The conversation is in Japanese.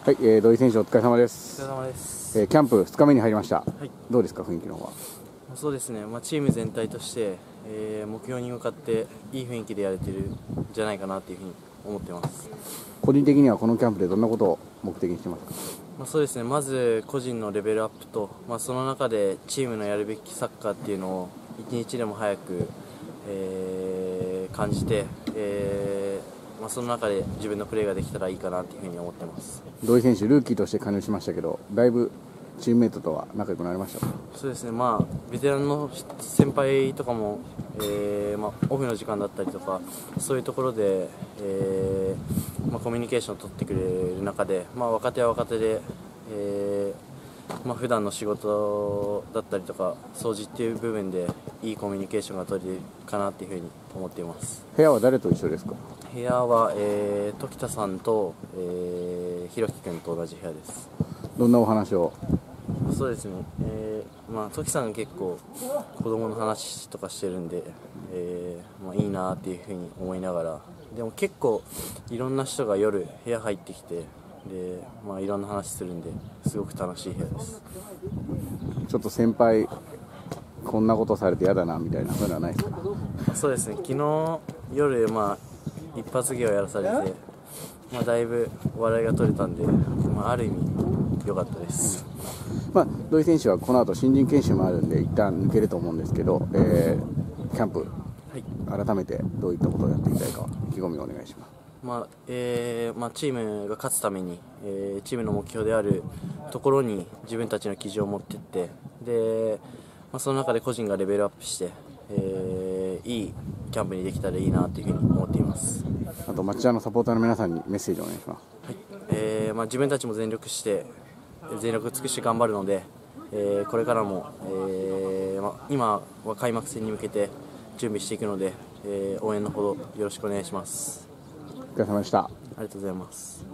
はい、土井選手お疲れ様でおす。 疲れ様です。 キャンプ2日目に入りました。 はい、 どうですか、雰囲気の方は。 そうですね、チーム全体として、目標に向かっていい雰囲気でやれてるんじゃないかなというふうに思ってます。 個人的にはこのキャンプでどんなことを目的にしてますか。 そうですね、まず個人のレベルアップと、その中でチームのやるべきサッカーっていうのを一日でも早く、感じて、その中で自分のプレーができたらいいかなというふうに思ってます。 土井選手ルーキーとして加入しましたけど、だいぶチームメイトとは仲良くなりましたか。 そうですね、ベテランの先輩とかも、オフの時間だったりとかそういうところで、コミュニケーションを取ってくれる中で、若手は若手で、普段の仕事だったりとか掃除っていう部分でいいコミュニケーションが取れるかなっていうふうに思っています。 部屋は誰と一緒ですか。 部屋は、時田さんと、ひろき君と同じ部屋です。 どんなお話を。 そうですね、時さんが結構子供の話とかしてるんで、いいなっていうふうに思いながら、でも結構いろんな人が夜部屋入ってきて、で、いろんな話するんですごく楽しい部屋です。 ちょっと先輩こんなことされて嫌だなみたいな、そういうのはないですか。 そうですね、昨日夜、一発芸をやらされて、だいぶ笑いが取れたんで、ある意味良かったです。 土井選手はこの後新人研修もあるんで一旦抜けると思うんですけど、キャンプ、改めてどういったことをやっていきたいか意気込みをお願いします。 チームが勝つために、チームの目標であるところに自分たちの基準を持っていって、で、その中で個人がレベルアップして、いいキャンプにできたらいいなというふうに思っています。 あと町田のサポーターの皆さんにメッセージをお願いします。 自分たちも全力尽くして頑張るので、これからも、今は開幕戦に向けて準備していくので、応援のほどよろしくお願いします。 お疲れ様でした。 ありがとうございます。